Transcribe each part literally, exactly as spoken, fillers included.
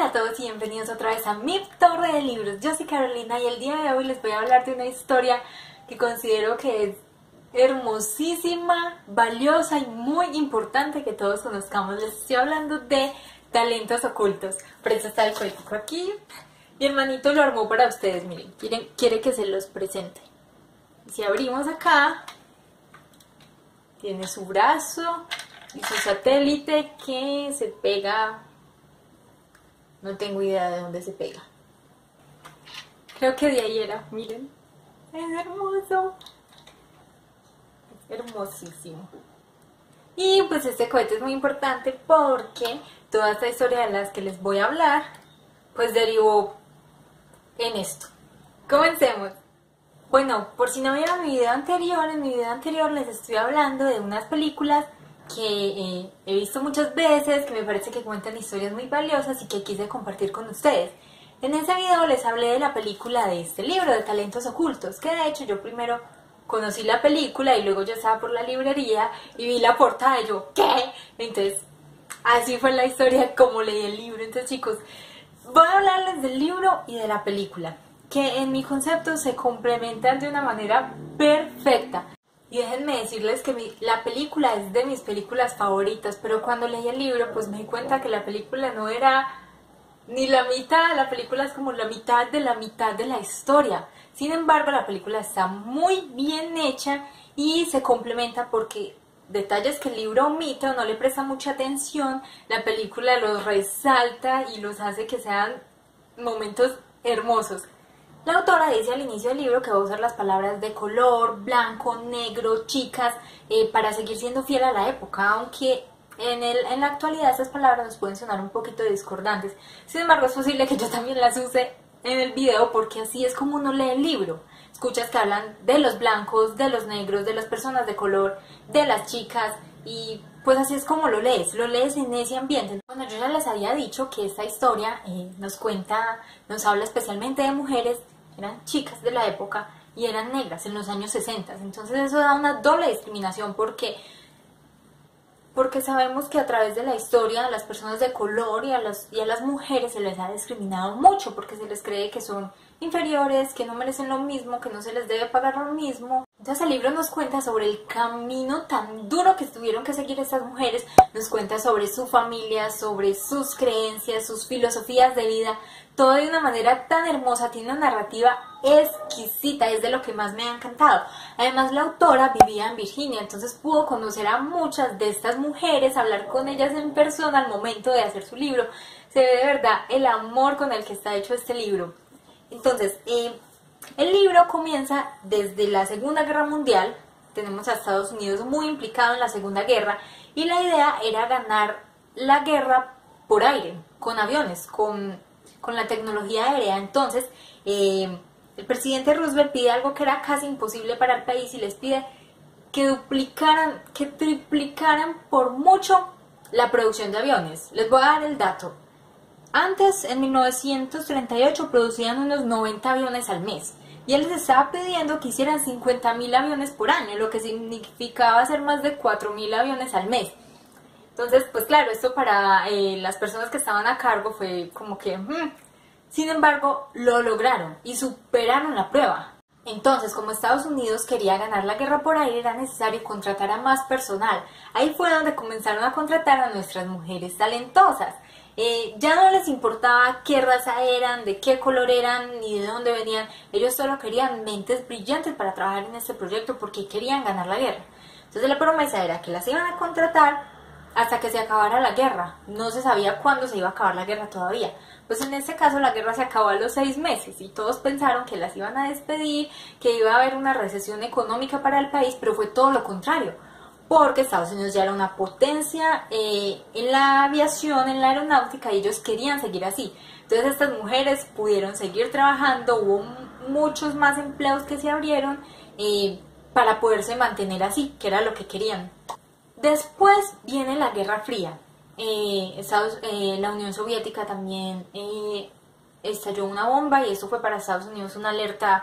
a todos y bienvenidos otra vez a mi torre de libros. Yo soy Carolina y el día de hoy les voy a hablar de una historia que considero que es hermosísima, valiosa y muy importante que todos conozcamos. Les estoy hablando de Talentos Ocultos. Por eso está el cuentico aquí. Mi hermanito lo armó para ustedes, miren, quiere, quiere que se los presente. Si abrimos acá, tiene su brazo y su satélite que se pega. No tengo idea de dónde se pega. Creo que de ahí era, miren. Es hermoso. Es hermosísimo. Y pues este cohete es muy importante porque toda esta historia de las que les voy a hablar, pues derivó en esto. Comencemos. Bueno, por si no vieron mi video anterior, en mi video anterior les estoy hablando de unas películas que eh, he visto muchas veces, que me parece que cuentan historias muy valiosas y que quise compartir con ustedes. En ese video les hablé de la película de este libro, de Talentos Ocultos, que de hecho yo primero conocí la película y luego yo estaba por la librería y vi la portada y yo, ¿qué? Entonces, así fue la historia como leí el libro. Entonces, chicos, voy a hablarles del libro y de la película, que en mi concepto se complementan de una manera perfecta. Y déjenme decirles que mi, la película es de mis películas favoritas, pero cuando leí el libro pues me di cuenta que la película no era ni la mitad, la película es como la mitad de la mitad de la historia. Sin embargo, la película está muy bien hecha y se complementa porque detalles que el libro omite o no le presta mucha atención, la película los resalta y los hace que sean momentos hermosos. La autora dice al inicio del libro que va a usar las palabras de color, blanco, negro, chicas, eh, para seguir siendo fiel a la época, aunque en, el, en la actualidad esas palabras nos pueden sonar un poquito discordantes. Sin embargo, es posible que yo también las use en el video porque así es como uno lee el libro. Escuchas que hablan de los blancos, de los negros, de las personas de color, de las chicas y pues así es como lo lees, lo lees en ese ambiente. Bueno, yo ya les había dicho que esta historia eh, nos cuenta, nos habla especialmente de mujeres, eran chicas de la época y eran negras en los años sesenta, entonces eso da una doble discriminación porque, porque sabemos que a través de la historia a las personas de color y a, las, y a las mujeres se les ha discriminado mucho porque se les cree que son inferiores, que no merecen lo mismo, que no se les debe pagar lo mismo. Entonces el libro nos cuenta sobre el camino tan duro que tuvieron que seguir estas mujeres, nos cuenta sobre su familia, sobre sus creencias, sus filosofías de vida, todo de una manera tan hermosa, tiene una narrativa exquisita, es de lo que más me ha encantado. Además la autora vivía en Virginia, entonces pudo conocer a muchas de estas mujeres, hablar con ellas en persona al momento de hacer su libro. Se ve de verdad el amor con el que está hecho este libro. Entonces, eh, el libro comienza desde la Segunda Guerra Mundial, tenemos a Estados Unidos muy implicado en la Segunda Guerra y la idea era ganar la guerra por aire, con aviones, con, con la tecnología aérea. Entonces, eh, el presidente Roosevelt pide algo que era casi imposible para el país y les pide que duplicaran, que triplicaran por mucho la producción de aviones. Les voy a dar el dato. Antes, en mil novecientos treinta y ocho, producían unos noventa aviones al mes y él les estaba pidiendo que hicieran cincuenta mil aviones por año, lo que significaba hacer más de cuatro mil aviones al mes. Entonces, pues claro, esto para eh, las personas que estaban a cargo fue como que... Hmm. Sin embargo, lo lograron y superaron la prueba. Entonces, como Estados Unidos quería ganar la guerra por aire, era necesario contratar a más personal. Ahí fue donde comenzaron a contratar a nuestras mujeres talentosas. Eh, ya no les importaba qué raza eran, de qué color eran, ni de dónde venían. Ellos solo querían mentes brillantes para trabajar en este proyecto porque querían ganar la guerra. Entonces la promesa era que las iban a contratar hasta que se acabara la guerra. No se sabía cuándo se iba a acabar la guerra todavía. Pues en este caso la guerra se acabó a los seis meses y todos pensaron que las iban a despedir, que iba a haber una recesión económica para el país, pero fue todo lo contrario. Porque Estados Unidos ya era una potencia eh, en la aviación, en la aeronáutica, y ellos querían seguir así. Entonces estas mujeres pudieron seguir trabajando, hubo muchos más empleos que se abrieron eh, para poderse mantener así, que era lo que querían. Después viene la Guerra Fría. Eh, Estados, eh, la Unión Soviética también eh, estalló una bomba y esto fue para Estados Unidos una alerta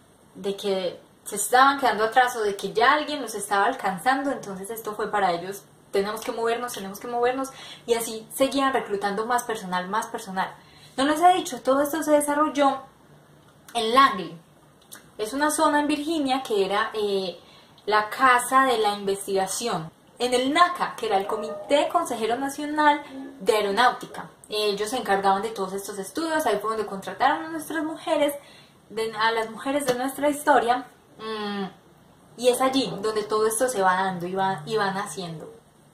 de que se estaban quedando atrás o de que ya alguien los estaba alcanzando. Entonces esto fue para ellos, tenemos que movernos, tenemos que movernos y así seguían reclutando más personal, más personal. No les he dicho, todo esto se desarrolló en Langley. Es una zona en Virginia que era eh, la casa de la investigación. En el NACA, que era el Comité Consejero Nacional de Aeronáutica. Ellos se encargaban de todos estos estudios, ahí fue donde contrataron a nuestras mujeres, de, a las mujeres de nuestra historia, mmm, y es allí donde todo esto se va dando y, va, y van haciendo.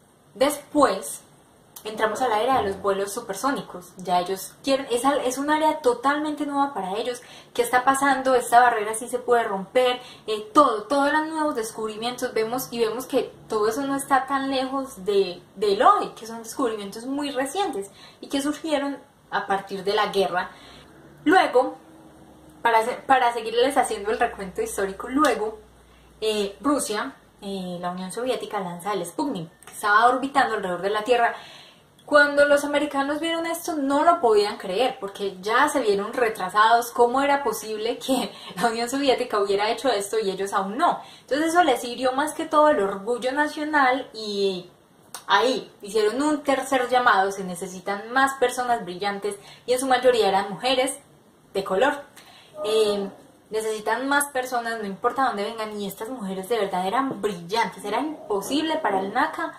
Después entramos a la era de los vuelos supersónicos. Ya ellos quieren, es, es un área totalmente nueva para ellos. ¿Qué está pasando? Esta barrera sí se puede romper, eh, todo, todos los nuevos descubrimientos, vemos y vemos que todo eso no está tan lejos de, del hoy, que son descubrimientos muy recientes y que surgieron a partir de la guerra. Luego, para, para seguirles haciendo el recuento histórico, luego eh, Rusia, eh, la Unión Soviética lanza el Sputnik, que estaba orbitando alrededor de la Tierra. Cuando los americanos vieron esto no lo podían creer, porque ya se vieron retrasados. ¿Cómo era posible que la Unión Soviética hubiera hecho esto y ellos aún no? Entonces eso les hirió más que todo el orgullo nacional y ahí hicieron un tercer llamado. Se necesitan más personas brillantes y en su mayoría eran mujeres de color. Eh, necesitan más personas, no importa dónde vengan, y estas mujeres de verdad eran brillantes. Era imposible para el NACA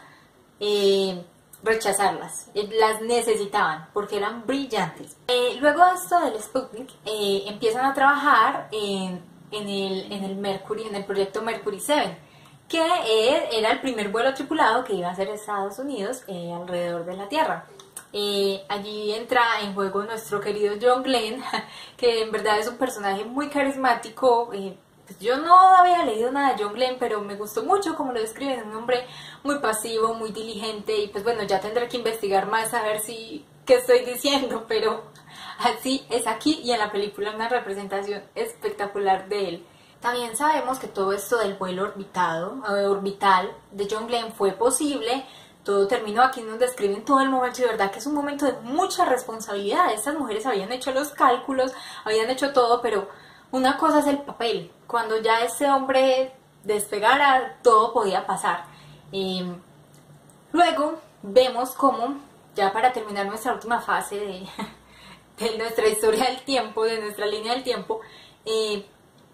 eh, rechazarlas, las necesitaban porque eran brillantes. Eh, luego de esto del Sputnik, eh, empiezan a trabajar en, en, el, en el Mercury, en el proyecto Mercury siete, que eh, era el primer vuelo tripulado que iba a hacer Estados Unidos eh, alrededor de la Tierra. Eh, allí entra en juego nuestro querido John Glenn, que en verdad es un personaje muy carismático. eh, Pues yo no había leído nada de John Glenn, pero me gustó mucho como lo describen, un hombre muy pasivo, muy diligente, y pues bueno, ya tendré que investigar más a ver si qué estoy diciendo, pero así es aquí y en la película una representación espectacular de él. También sabemos que todo esto del vuelo orbitado, eh, orbital de John Glenn fue posible. Todo terminó, aquí nos describen todo el momento, y de verdad que es un momento de mucha responsabilidad. Estas mujeres habían hecho los cálculos, habían hecho todo, pero una cosa es el papel. Cuando ya ese hombre despegara, todo podía pasar. Eh, luego vemos cómo, ya para terminar nuestra última fase de, de nuestra historia del tiempo, de nuestra línea del tiempo, eh,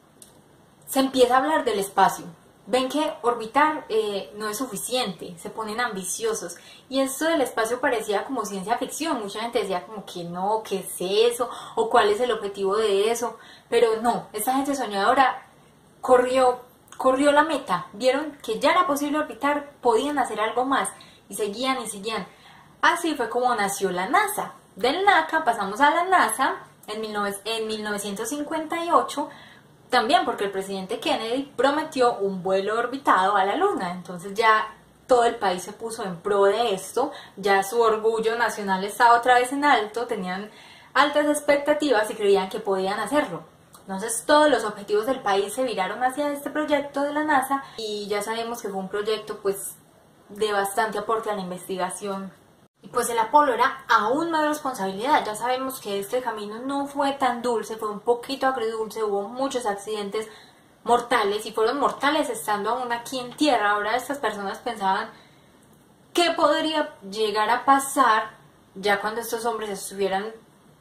se empieza a hablar del espacio. Ven que orbitar eh, no es suficiente, se ponen ambiciosos. Y esto del espacio parecía como ciencia ficción. Mucha gente decía como que no, ¿qué es eso? O ¿cuál es el objetivo de eso? Pero no, esta gente soñadora corrió, corrió la meta. Vieron que ya era posible orbitar, podían hacer algo más. Y seguían y seguían. Así fue como nació la NASA. Del NACA pasamos a la NASA en, en mil novecientos cincuenta y ocho. También porque el presidente Kennedy prometió un vuelo orbitado a la Luna. Entonces ya todo el país se puso en pro de esto. Ya su orgullo nacional estaba otra vez en alto. Tenían altas expectativas y creían que podían hacerlo. Entonces todos los objetivos del país se viraron hacia este proyecto de la NASA. Y ya sabemos que fue un proyecto pues de bastante aporte a la investigación. Y pues el Apolo era aún más responsabilidad. Ya sabemos que este camino no fue tan dulce, fue un poquito agridulce, hubo muchos accidentes mortales y fueron mortales estando aún aquí en tierra. Ahora estas personas pensaban qué podría llegar a pasar ya cuando estos hombres estuvieran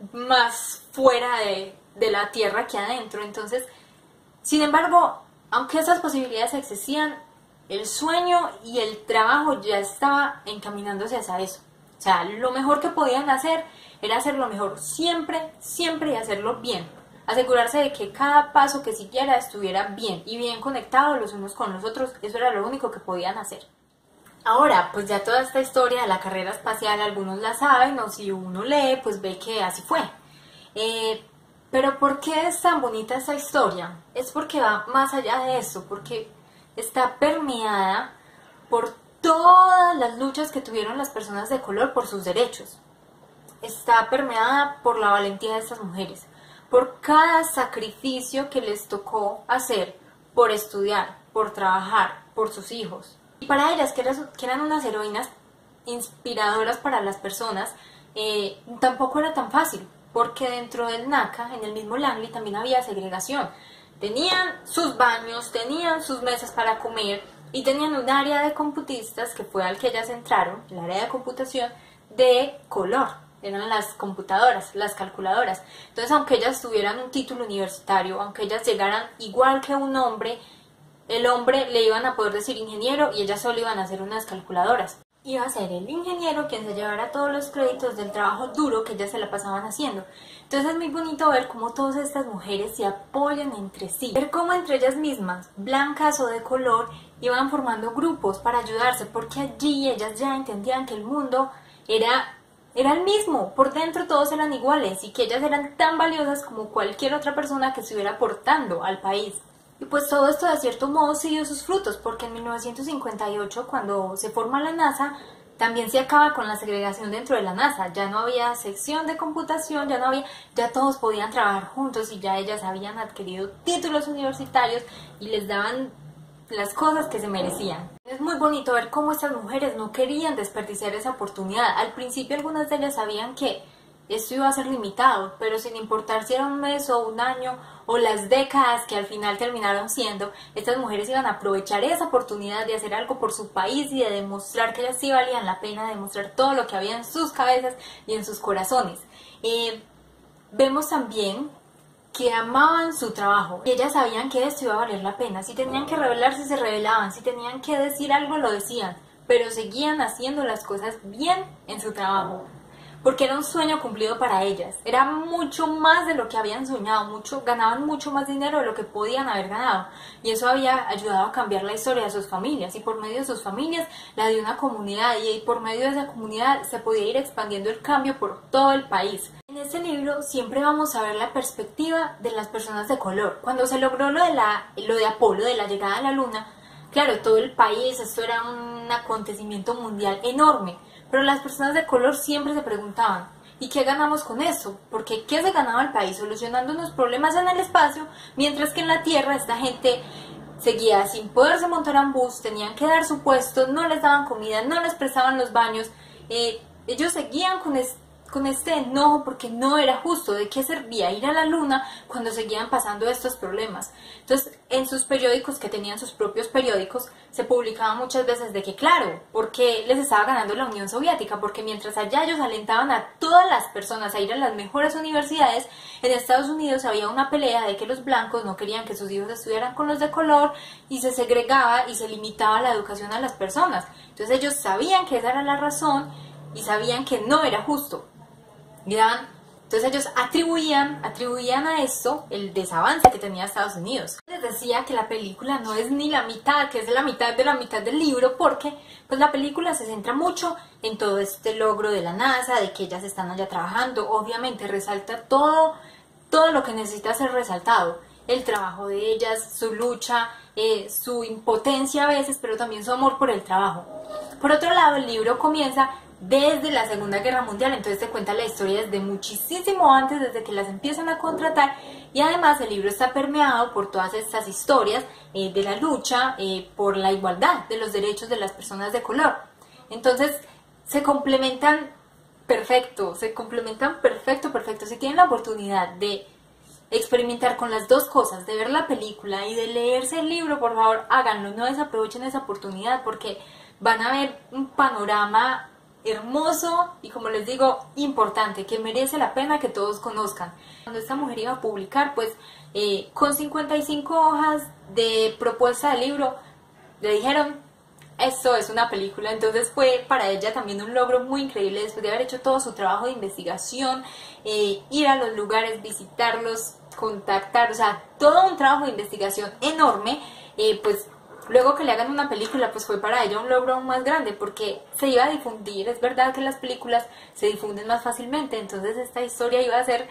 más fuera de, de la tierra que adentro. Entonces, sin embargo, aunque esas posibilidades existían, el sueño y el trabajo ya estaba encaminándose hacia eso. O sea, lo mejor que podían hacer era hacerlo mejor siempre, siempre y hacerlo bien. Asegurarse de que cada paso que siguiera estuviera bien y bien conectado los unos con los otros. Eso era lo único que podían hacer. Ahora, pues ya toda esta historia de la carrera espacial, algunos la saben, o si uno lee, pues ve que así fue. Eh, pero ¿por qué es tan bonita esta historia? Es porque va más allá de eso, porque está permeada por todas las luchas que tuvieron las personas de color por sus derechos. Está permeada por la valentía de estas mujeres, por cada sacrificio que les tocó hacer por estudiar, por trabajar, por sus hijos. Y para ellas, que eran, que eran unas heroínas inspiradoras para las personas, eh, tampoco era tan fácil, porque dentro del NACA, en el mismo Langley, también había segregación. Tenían sus baños, tenían sus mesas para comer, y tenían un área de computistas, que fue al que ellas entraron, el área de computación, de color. eran las computadoras, las calculadoras. Entonces, aunque ellas tuvieran un título universitario, aunque ellas llegaran igual que un hombre, el hombre le iban a poder decir ingeniero y ellas solo iban a hacer unas calculadoras. Iba a ser el ingeniero quien se llevara todos los créditos del trabajo duro que ellas se la pasaban haciendo. Entonces es muy bonito ver cómo todas estas mujeres se apoyan entre sí, ver cómo entre ellas mismas, blancas o de color, iban formando grupos para ayudarse, porque allí ellas ya entendían que el mundo era, era el mismo, por dentro todos eran iguales y que ellas eran tan valiosas como cualquier otra persona que estuviera aportando al país. Y pues todo esto de cierto modo sí dio sus frutos, porque en mil novecientos cincuenta y ocho, cuando se forma la NASA, también se acaba con la segregación dentro de la NASA. Ya no había sección de computación, ya no había, ya todos podían trabajar juntos y ya ellas habían adquirido títulos universitarios y les daban las cosas que se merecían. Es muy bonito ver cómo estas mujeres no querían desperdiciar esa oportunidad. Al principio algunas de ellas sabían que esto iba a ser limitado, pero sin importar si era un mes o un año o las décadas que al final terminaron siendo, estas mujeres iban a aprovechar esa oportunidad de hacer algo por su país y de demostrar que ellas sí valían la pena, de demostrar todo lo que había en sus cabezas y en sus corazones. Eh, vemos también que amaban su trabajo y ellas sabían que esto iba a valer la pena. Si tenían que rebelarse, se rebelaban, si tenían que decir algo, lo decían, pero seguían haciendo las cosas bien en su trabajo, porque era un sueño cumplido para ellas. Era mucho más de lo que habían soñado, mucho, ganaban mucho más dinero de lo que podían haber ganado, y eso había ayudado a cambiar la historia de sus familias, y por medio de sus familias la de una comunidad, y por medio de esa comunidad se podía ir expandiendo el cambio por todo el país. En este libro siempre vamos a ver la perspectiva de las personas de color. Cuando se logró lo de, la, lo de Apolo, de la llegada a la luna, claro, todo el país, esto era un acontecimiento mundial enorme, pero las personas de color siempre se preguntaban, ¿y qué ganamos con eso? Porque ¿qué se ganaba el país solucionando unos problemas en el espacio, mientras que en la Tierra esta gente seguía sin poderse montar a un bus, tenían que dar su puesto, no les daban comida, no les prestaban los baños, eh, ellos seguían con este con este enojo porque no era justo? ¿De qué servía ir a la luna cuando seguían pasando estos problemas? Entonces, en sus periódicos, que tenían sus propios periódicos, se publicaba muchas veces de que, claro, porque les estaba ganando la Unión Soviética, porque mientras allá ellos alentaban a todas las personas a ir a las mejores universidades, en Estados Unidos había una pelea de que los blancos no querían que sus hijos estuvieran con los de color y se segregaba y se limitaba la educación a las personas. Entonces ellos sabían que esa era la razón y sabían que no era justo. ¿Ya? Entonces ellos atribuían, atribuían a esto el desavance que tenía Estados Unidos. Les decía que la película no es ni la mitad, que es la mitad de la mitad del libro, porque pues la película se centra mucho en todo este logro de la NASA, de que ellas están allá trabajando. Obviamente resalta todo, todo lo que necesita ser resaltado. El trabajo de ellas, su lucha, eh, su impotencia a veces, pero también su amor por el trabajo. Por otro lado, el libro comienza desde la Segunda Guerra Mundial, entonces te cuenta la historia desde muchísimo antes, desde que las empiezan a contratar, y además el libro está permeado por todas estas historias eh, de la lucha eh, por la igualdad de los derechos de las personas de color. Entonces se complementan perfecto, se complementan perfecto, perfecto. Si tienen la oportunidad de experimentar con las dos cosas, de ver la película y de leerse el libro, por favor háganlo, no desaprovechen esa oportunidad, porque van a ver un panorama hermoso y, como les digo, importante, que merece la pena que todos conozcan. Cuando esta mujer iba a publicar, pues eh, con cincuenta y cinco hojas de propuesta de libro, le dijeron, esto es una película. Entonces fue para ella también un logro muy increíble, después de haber hecho todo su trabajo de investigación, eh, ir a los lugares, visitarlos, contactar, o sea, todo un trabajo de investigación enorme, eh, pues luego que le hagan una película, pues fue para ella un logro aún más grande, porque se iba a difundir. Es verdad que las películas se difunden más fácilmente, entonces esta historia iba a ser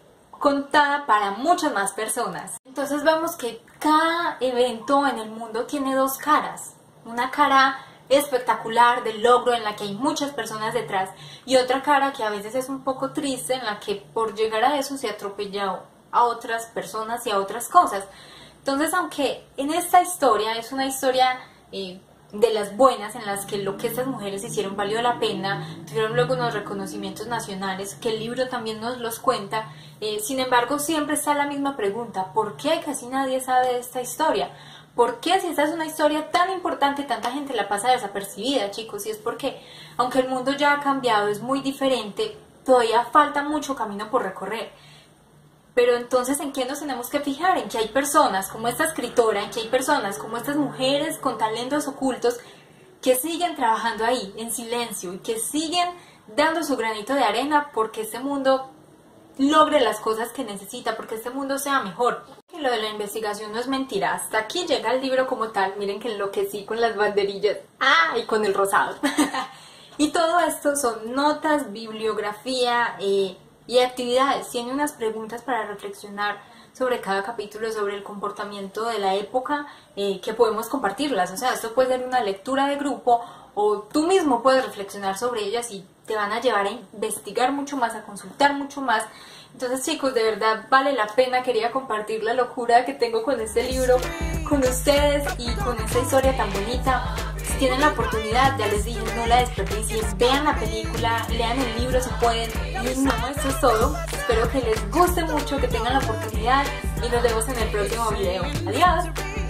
contada para muchas más personas. Entonces vemos que cada evento en el mundo tiene dos caras. Una cara espectacular del logro, en la que hay muchas personas detrás, y otra cara que a veces es un poco triste, en la que por llegar a eso se atropella a otras personas y a otras cosas. Entonces, aunque en esta historia es una historia eh, de las buenas, en las que lo que estas mujeres hicieron valió la pena, tuvieron luego unos reconocimientos nacionales, que el libro también nos los cuenta, eh, sin embargo siempre está la misma pregunta: ¿por qué casi nadie sabe de esta historia? ¿Por qué, si esta es una historia tan importante, tanta gente la pasa desapercibida, chicos? Y es porque, aunque el mundo ya ha cambiado, es muy diferente, todavía falta mucho camino por recorrer. Pero entonces, ¿en qué nos tenemos que fijar? En que hay personas como esta escritora, en que hay personas como estas mujeres con talentos ocultos que siguen trabajando ahí, en silencio, y que siguen dando su granito de arena porque este mundo logre las cosas que necesita, porque este mundo sea mejor. Y lo de la investigación no es mentira. Hasta aquí llega el libro como tal. Miren que enloquecí con las banderillas. ¡Ah! Y con el rosado. Y todo esto son notas, bibliografía eh, y actividades. Tiene unas preguntas para reflexionar sobre cada capítulo, sobre el comportamiento de la época, eh, que podemos compartirlas. O sea, esto puede ser una lectura de grupo o tú mismo puedes reflexionar sobre ellas y te van a llevar a investigar mucho más, a consultar mucho más. Entonces, chicos, de verdad vale la pena. Quería compartir la locura que tengo con este libro con ustedes y con esta historia tan bonita. Si tienen la oportunidad, ya les dije, no la desperdicien, vean la película, lean el libro si pueden. Y no, esto es todo. Espero que les guste mucho, que tengan la oportunidad y nos vemos en el próximo video. Adiós.